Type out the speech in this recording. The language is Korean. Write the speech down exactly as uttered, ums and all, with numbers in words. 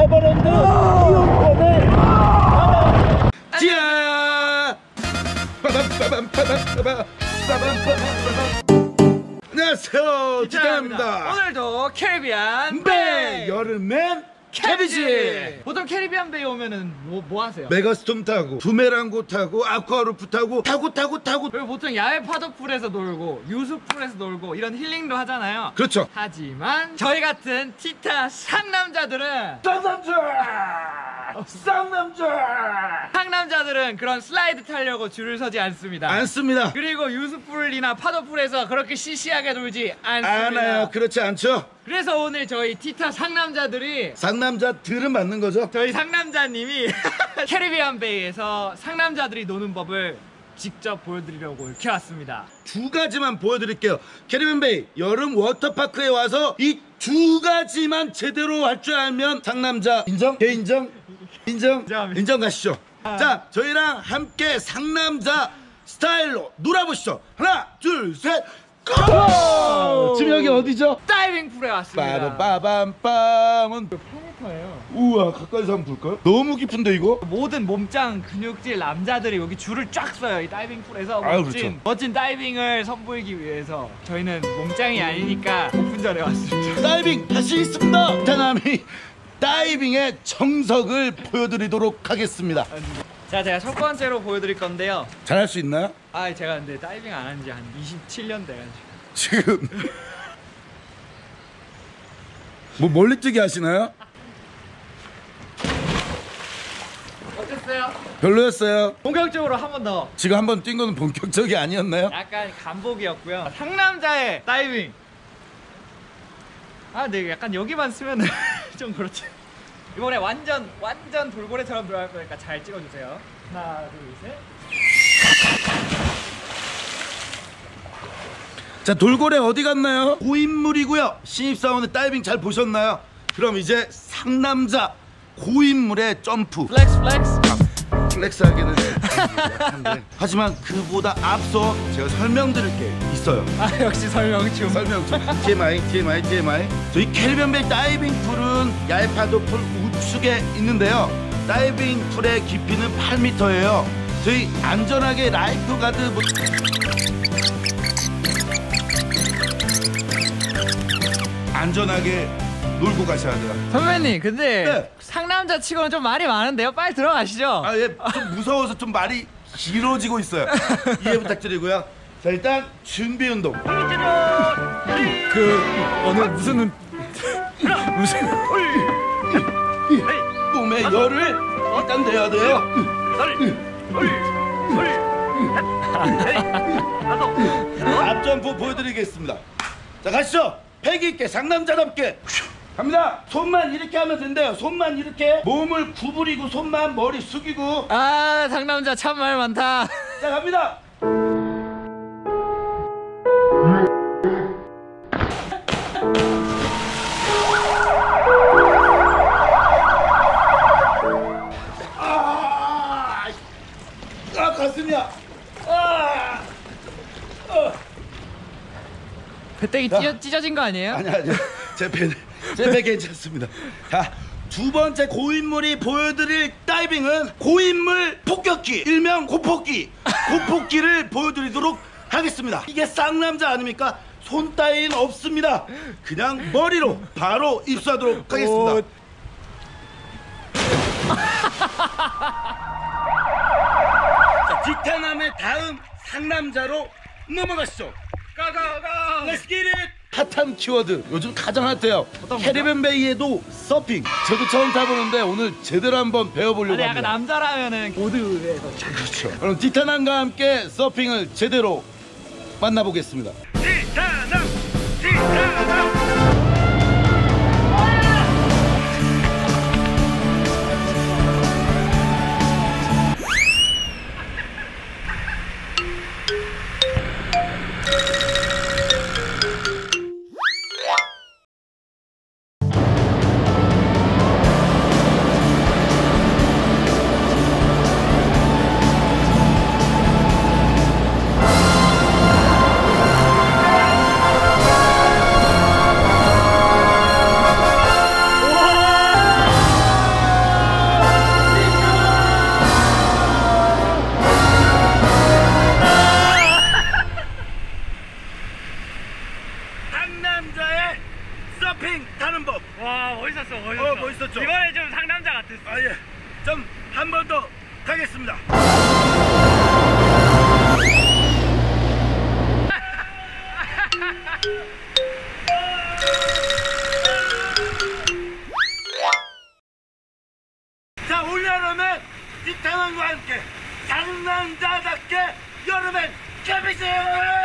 에버랜드 이용권을 지야. 안녕하세요, 디타입니다. 오늘도 캐리비안 베이 여름엔 캐비지. 보통 캐리비안 베이 오면은 뭐, 뭐 하세요? 메가스톰 타고 부메랑고 타고 아쿠아루프 타고 타고 타고 타고 그리고 보통 야외 파도풀에서 놀고 유수풀에서 놀고 이런 힐링도 하잖아요. 그렇죠. 하지만 저희 같은 티타 상남자들은 쌍남자 쌍남자 상남자들은 그런 슬라이드 타려고 줄을 서지 않습니다. 않습니다. 그리고 유수풀이나 파도풀에서 그렇게 시시하게 놀지 않습니다. 않아요. 그렇지 않죠. 그래서 오늘 저희 티타 상남자들이 상남자들은 맞는 거죠. 저희 상남자님이 캐리비안 베이에서 상남자들이 노는 법을 직접 보여드리려고 이렇게 왔습니다. 두 가지만 보여드릴게요. 캐리비안 베이 여름 워터파크에 와서 이 두 가지만 제대로 할 줄 알면 상남자 인정? 개 인정? 인정? 인정. 인정 가시죠. 아. 자, 저희랑 함께 상남자 스타일로 놀아보시죠. 하나, 둘, 셋, 고! 지금 여기 어디죠? 다이빙 풀에 왔습니다. 빠밤빰빰은 파니터예요. 우와, 가까이서 한번 볼까요? 너무 깊은데 이거? 모든 몸짱 근육질 남자들이 여기 줄을 쫙 서요. 이 다이빙 풀에서 아유, 멋진 그렇죠. 멋진 다이빙을 선보이기 위해서 저희는 몸짱이 아니니까 오픈전에 왔습니다. 다이빙 할 수 있습니다. 티타남이 다이빙의 정석을 보여드리도록 하겠습니다. 자, 제가 첫 번째로 보여드릴 건데요. 잘할 수 있나요? 아, 제가 근데 다이빙 안 한 지 한 이십칠 년 돼가지고 지금 뭐 멀리뛰기 하시나요? 어땠어요? 별로였어요. 본격적으로 한 번 더. 지금 한번 뛴 거는 본격적이 아니었나요? 약간 간복이었고요. 상남자의 다이빙. 아, 네, 약간 여기만 쓰면은 좀 그렇지. 이번에 완전 완전 돌고래처럼 들어갈 거니까 잘 찍어주세요. 하나, 둘, 셋. 자, 돌고래 어디 갔나요? 고인물이고요. 신입사원의 다이빙 잘 보셨나요? 그럼 이제 상남자 고인물의 점프. 플렉스 플렉스. 플렉스 하기는 약한데. 하지만 그보다 앞서 제가 설명드릴 게 있어요. 아, 역시 설명 중. 설명 좀. 티엠아이 티엠아이 티엠아이. 저희 캐리비안 베이 다이빙 풀은 얄파도 풀 우측에 있는데요. 다이빙 풀의 깊이는 팔 미터예요. 저희 안전하게 라이프 가드 뭐... 안전하게 놀고 가셔야 돼요. 선배님, 근데 네. 상남자 치고는 좀 말이 많은데요. 빨리 들어가시죠. 아, 예, 좀 무서워서 좀 말이 길어지고 있어요. 이해 부탁드리고요. 자, 일단 준비 운동. 그 어느 무슨 무슨 몸에 열을 일단 내야 돼요. 앞점프 보여드리겠습니다. 자, 가시죠. 패기 있게 상남자답게 갑니다. 손만 이렇게 하면 된대요. 손만 이렇게 몸을 구부리고 손만 머리 숙이고. 아, 상남자 참 말 많다. 자, 갑니다. 아, 아 가슴이야. 아, 어. 배때기 찢어, 찢어진 거 아니에요? 아니 아니 제배 제배 괜찮습니다. 자, 두 번째 고인물이 보여드릴 다이빙은 고인물 폭격기, 일명 고폭기, 고폭기를 보여드리도록 하겠습니다. 이게 쌍남자 아닙니까? 손 따윈 없습니다. 그냥 머리로 바로 입수하도록 하겠습니다. 오. 자, 티타남의 다음 상남자로 넘어가시죠. 가가가. Let's get it! 핫한 키워드, 요즘 가장 핫해요. 캐리비안 베이에도 서핑. 저도 처음 타보는데 오늘 제대로 한번 배워보려고 아니, 합니다. 약간 남자라면은 보드에서 그렇죠. 그럼 티타남과 함께 서핑을 제대로 만나보겠습니다. 티타남 티타남. 핑 타는 법. 와 멋있었어 멋있었어. 어, 멋있었죠? 이번에 좀 상남자 같았어. 아, 예. 좀 한 번 더 가겠습니다. 자, 올여름엔 이태원과 함께 상남자답게 여름엔 개비세요.